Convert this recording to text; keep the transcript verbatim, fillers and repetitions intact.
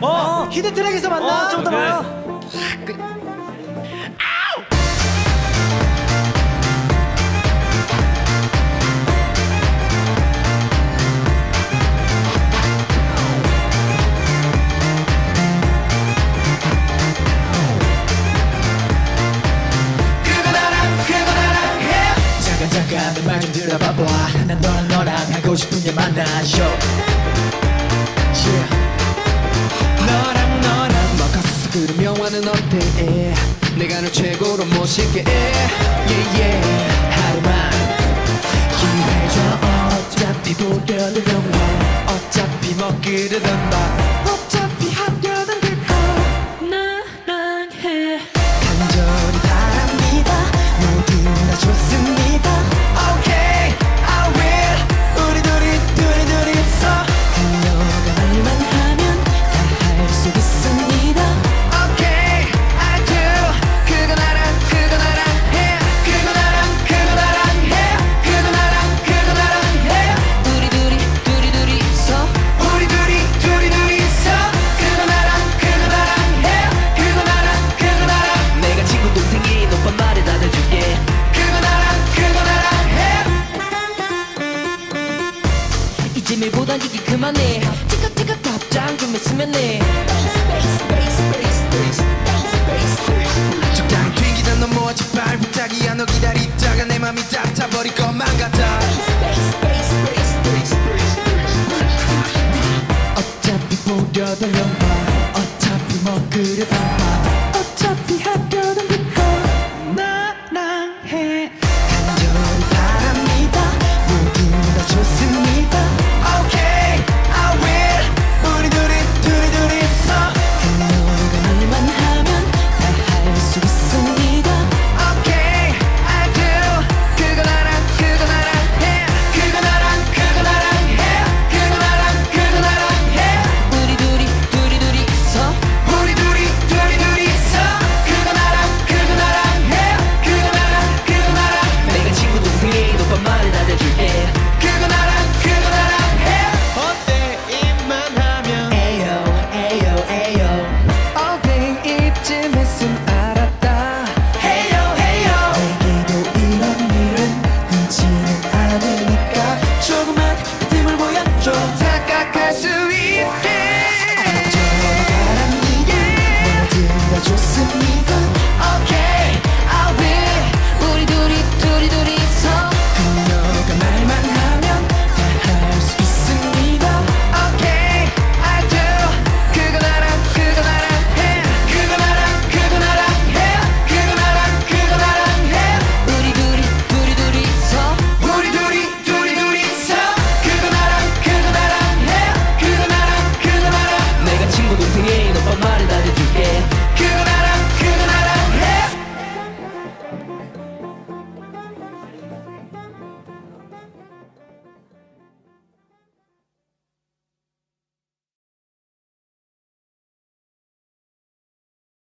어, 히든 트랙에서 만나. 어, 좀 더 그래. 와요. 잠깐 내 말 좀 들어봐봐. 난 너랑 너랑 하고 싶은 게 많아요. yeah. 너랑 너랑 막았어 그럼 영화는 어때? 내가 널 최고로 모실게 yeah, yeah. 하루만 기회 줘. 어차피 보려던 영화, 어차피 먹으려던 밥, 어차피 하려던 그거 나랑 해. 간절히 바랍니다. 모두 다 좋습니다. Okay, I will. 우리 둘이 둘이 둘이서 달려가 말만 하면 다 할 수 있습니다. Okay, I do. 그거 나랑 그거 나랑 해. 그거 나랑 그거 나랑 해. 그거 나랑 그거 나랑 해. 우리 둘이 둘이 둘이서 우리 둘이 둘이 둘이서 그거 나랑 그거 나랑 해. 그거 나랑 그거 나랑. 내가 친구 동생이 오빠 말에 나눠줄게. 그거 나랑 그거 나랑 해. 이제 밀보단 이게 그만해. 티격태격 답장 좀 했으면 해. 적당히 튕기다 넘어와 제발 부탁이야. 너 기다리다가 내 맘이 다 타버릴 것만 같아. 어차피 보려던 영화, 어차피 먹으려던 밥,